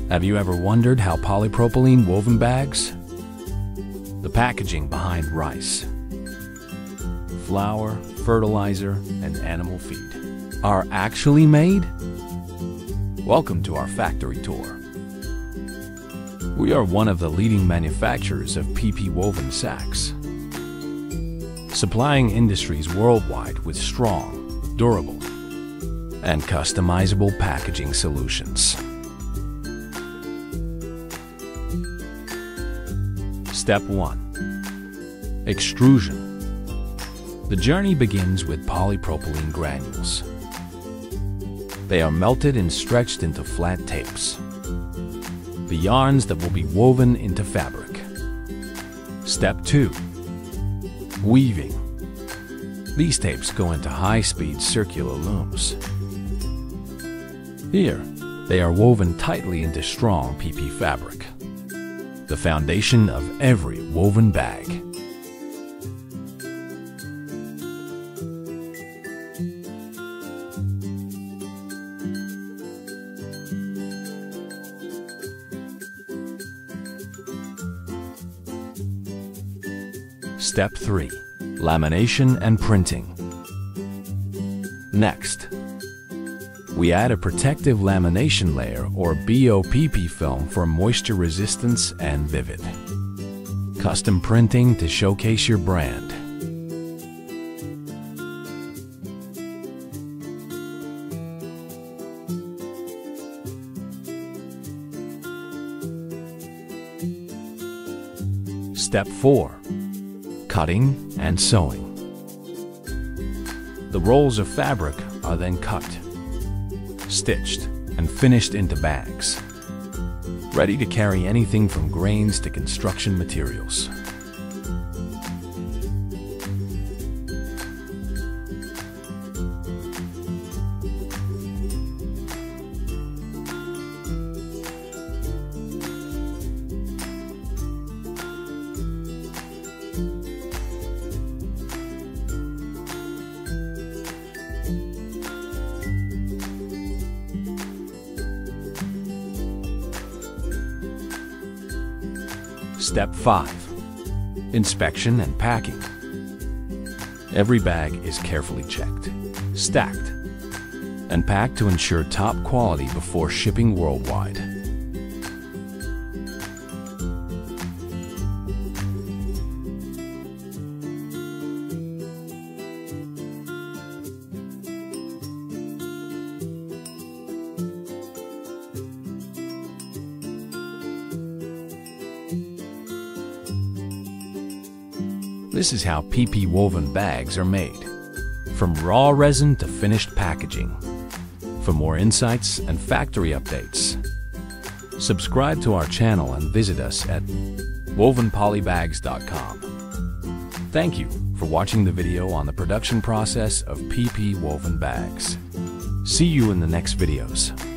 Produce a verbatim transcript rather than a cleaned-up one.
Have you ever wondered how polypropylene woven bags, the packaging behind rice, flour, fertilizer, and animal feed, are actually made? Welcome to our factory tour. We are one of the leading manufacturers of P P woven sacks, supplying industries worldwide with strong, durable, and customizable packaging solutions. Step one. Extrusion. The journey begins with polypropylene granules. They are melted and stretched into flat tapes, the yarns that will be woven into fabric. Step two. Weaving. These tapes go into high-speed circular looms. Here, they are woven tightly into strong P P fabric, the foundation of every woven bag. Step three. Lamination and printing. Next, we add a protective lamination layer or B O P P film for moisture resistance and vivid. Custom printing to showcase your brand. Step four. Cutting and sewing. The rolls of fabric are then cut, stitched, and finished into bags, ready to carry anything from grains to construction materials. Step five. Inspection and packing. Every bag is carefully checked, stacked, and packed to ensure top quality before shipping worldwide. This is how P P woven bags are made, from raw resin to finished packaging. For more insights and factory updates, subscribe to our channel and visit us at woven polybags dot com. Thank you for watching the video on the production process of P P woven bags. See you in the next videos.